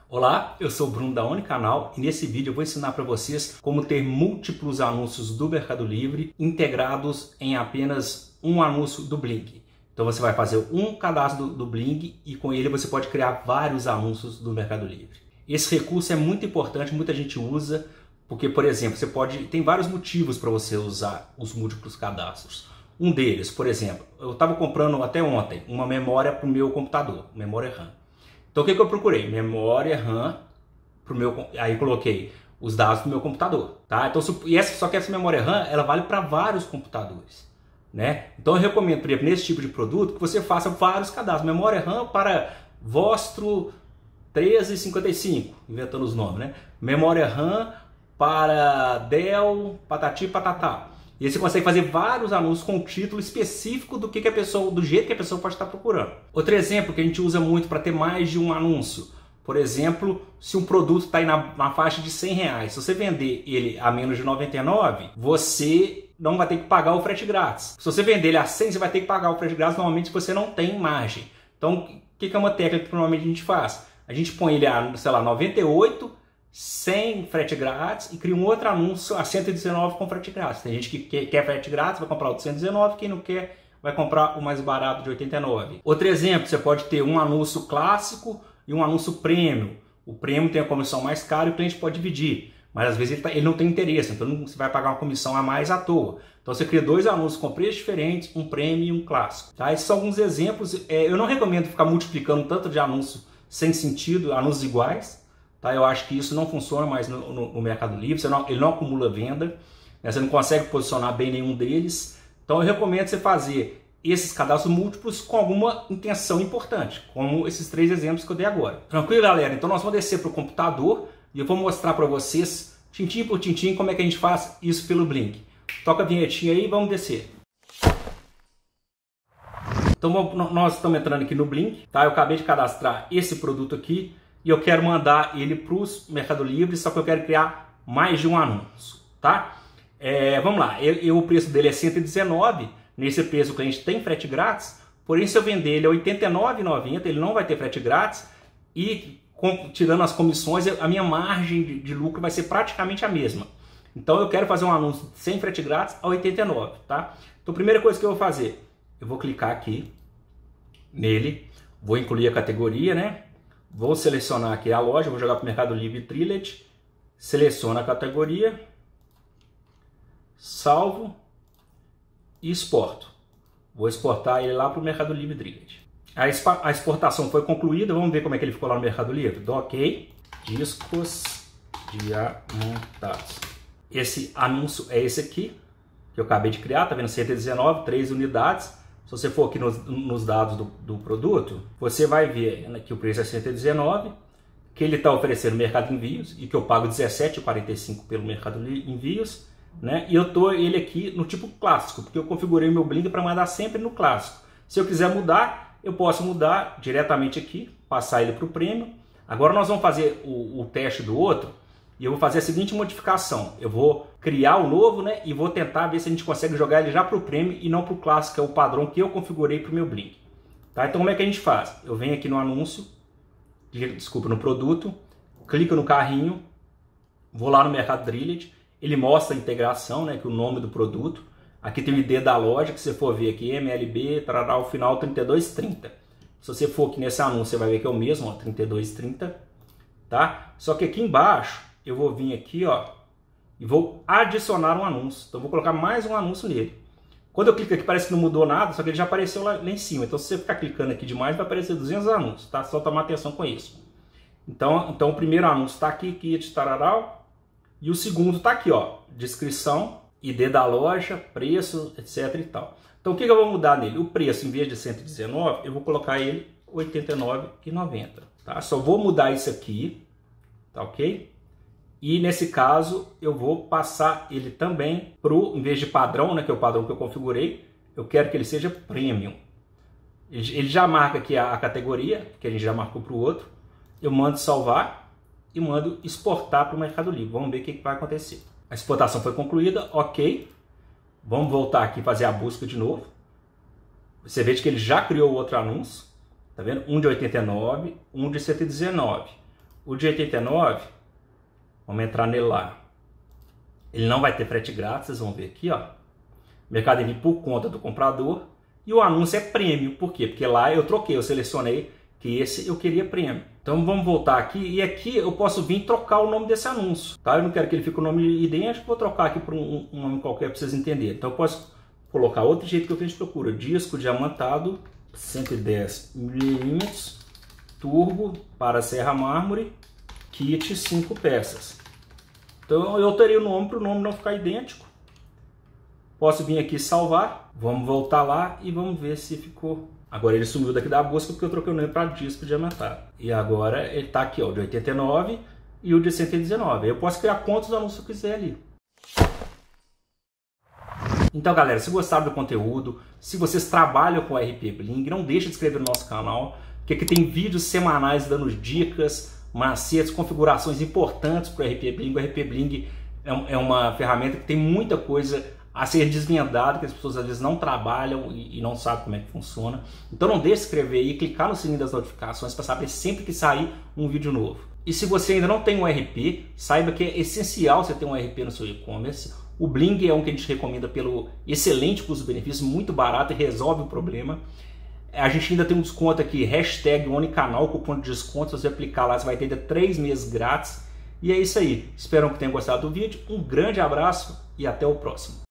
Olá, eu sou o Bruno da Unicanal e nesse vídeo eu vou ensinar para vocês como ter múltiplos anúncios do Mercado Livre integrados em apenas um anúncio do Blink. Então você vai fazer um cadastro do Blink e com ele você pode criar vários anúncios do Mercado Livre. Esse recurso é muito importante, muita gente usa, porque, por exemplo, tem vários motivos para você usar os múltiplos cadastros. Um deles, por exemplo, eu estava comprando até ontem uma memória para o meu computador, memória RAM. Então o que eu procurei? Memória RAM, aí coloquei os dados do meu computador, tá? Então, só que essa memória RAM, ela vale para vários computadores, né? Então eu recomendo, por exemplo, nesse tipo de produto, que você faça vários cadastros. Memória RAM para Vostro 1355, inventando os nomes, né? Memória RAM para Dell, patati patatá. E aí você consegue fazer vários anúncios com o título específico do jeito que a pessoa pode estar procurando. Outro exemplo que a gente usa muito para ter mais de um anúncio. Por exemplo, se um produto está aí na faixa de R$100, se você vender ele a menos de 99, você não vai ter que pagar o frete grátis. Se você vender ele a 100, você vai ter que pagar o frete grátis normalmente se você não tem margem. Então, o que é uma técnica que normalmente a gente faz? A gente põe ele a, sei lá, 98, sem frete grátis e cria um outro anúncio a 119 com frete grátis. Tem gente que quer frete grátis, vai comprar o de 119, quem não quer vai comprar o mais barato de 89. Outro exemplo, você pode ter um anúncio clássico e um anúncio premium. O premium tem a comissão mais cara e o cliente pode dividir, mas às vezes ele não tem interesse, então você vai pagar uma comissão a mais à toa. Então você cria dois anúncios com preços diferentes, um premium e um clássico. Tá? Esses são alguns exemplos. Eu não recomendo ficar multiplicando tanto de anúncio sem sentido, anúncios iguais. Tá? Eu acho que isso não funciona mais no Mercado Livre, ele não acumula venda, né? Você não consegue posicionar bem nenhum deles. Então eu recomendo você fazer esses cadastros múltiplos com alguma intenção importante, como esses três exemplos que eu dei agora. Tranquilo, galera? Então nós vamos descer para o computador e eu vou mostrar para vocês, tintim por tintim, como é que a gente faz isso pelo Blink. Toca a vinhetinha aí e vamos descer. Então nós estamos entrando aqui no Blink, tá? Eu acabei de cadastrar esse produto aqui e eu quero mandar ele para o Mercado Livre, só que eu quero criar mais de um anúncio, tá? Vamos lá, o preço dele é 119, nesse preço o cliente tem frete grátis, porém se eu vender ele a R$ 89,90, ele não vai ter frete grátis e tirando as comissões, a minha margem de lucro vai ser praticamente a mesma. Então eu quero fazer um anúncio sem frete grátis a 89, tá? Então a primeira coisa que eu vou fazer, eu vou clicar aqui nele, vou incluir a categoria, né? Vou selecionar aqui a loja, vou jogar para o Mercado Livre Trillet, seleciono a categoria, salvo e exporto. Vou exportar ele lá para o Mercado Livre Trillet. A exportação foi concluída, vamos ver como é que ele ficou lá no Mercado Livre. Dou OK, discos diamantados. Esse anúncio é esse aqui, que eu acabei de criar, tá vendo? 119, 3 unidades. Se você for aqui nos dados do produto, você vai ver que o preço é 119, que ele está oferecendo Mercado Envios e que eu pago R$17,45 pelo Mercado Envios, né? E eu tô ele aqui no tipo clássico, porque eu configurei meu Blink para mandar sempre no clássico. Se eu quiser mudar, eu posso mudar diretamente aqui, passar ele para o Premium. Agora nós vamos fazer o teste do outro e eu vou fazer a seguinte modificação. Eu vou criar o novo, né? E vou tentar ver se a gente consegue jogar ele já para o Premium e não para o clássico, que é o padrão que eu configurei para o meu Blink. Tá? Então como é que a gente faz? Eu venho aqui no anúncio, no produto, clico no carrinho, vou lá no Mercado Trillet, ele mostra a integração, né? Que é o nome do produto. Aqui tem o ID da loja, que você for ver aqui, MLB, tarará, o final 3230. Se você for aqui nesse anúncio, você vai ver que é o mesmo, ó, 3230, tá? Só que aqui embaixo, eu vou vir aqui, ó, e vou adicionar um anúncio. Então, eu vou colocar mais um anúncio nele. Quando eu clico aqui, parece que não mudou nada, só que ele já apareceu lá em cima. Então, se você ficar clicando aqui demais, vai aparecer 200 anúncios, tá? Só tomar atenção com isso. Então o primeiro anúncio está aqui, kit, tararau, e o segundo está aqui, ó, descrição, ID da loja, preço, etc e tal. Então, o que eu vou mudar nele? O preço, em vez de 119, eu vou colocar ele R$ 89,90, tá? Só vou mudar isso aqui, tá ok? E nesse caso, eu vou passar ele também em vez de padrão, né, que é o padrão que eu configurei, eu quero que ele seja Premium. Ele já marca aqui a categoria, que a gente já marcou para o outro. Eu mando salvar e mando exportar para o Mercado Livre. Vamos ver o que vai acontecer. A exportação foi concluída, ok. Vamos voltar aqui e fazer a busca de novo. Você vê que ele já criou outro anúncio. Tá vendo? Um de 89, um de 119. O de 89, vamos entrar nele lá. Ele não vai ter frete grátis, vocês vão ver aqui, ó. Mercado Livre por conta do comprador. E o anúncio é prêmio. Por quê? Porque lá eu troquei, eu selecionei que esse eu queria prêmio. Então vamos voltar aqui. E aqui eu posso vir trocar o nome desse anúncio. Tá? Eu não quero que ele fique o nome idêntico, vou trocar aqui por um nome qualquer para vocês entenderem. Então eu posso colocar outro jeito que eu fiz de procura. Disco diamantado, 110 mm, turbo para serra mármore, kit 5 peças. Então eu alterei o nome para o nome não ficar idêntico. Posso vir aqui salvar, vamos voltar lá e vamos ver se ficou. Agora ele sumiu daqui da busca porque eu troquei o nome para disco diamantado. E agora ele está aqui, ó, o de 89 e o de 119. Eu posso criar quantos anúncios eu quiser ali. Então galera, se gostaram do conteúdo, se vocês trabalham com RP Bling, não deixe de inscrever no nosso canal, que aqui tem vídeos semanais dando dicas, macetes, configurações importantes para o RP Bling. O RP Bling é uma ferramenta que tem muita coisa a ser desvendada, que as pessoas às vezes não trabalham e não sabem como é que funciona. Então não deixe de se inscrever aí, clicar no sininho das notificações para saber sempre que sair um vídeo novo. E se você ainda não tem um RP, saiba que é essencial você ter um RP no seu e-commerce. O Bling é um que a gente recomenda pelo excelente custo-benefício, muito barato e resolve o problema. A gente ainda tem um desconto aqui, hashtag ONICANAL, cupom de desconto. Se você aplicar lá, você vai ter ainda 3 meses grátis. E é isso aí. Espero que tenham gostado do vídeo. Um grande abraço e até o próximo.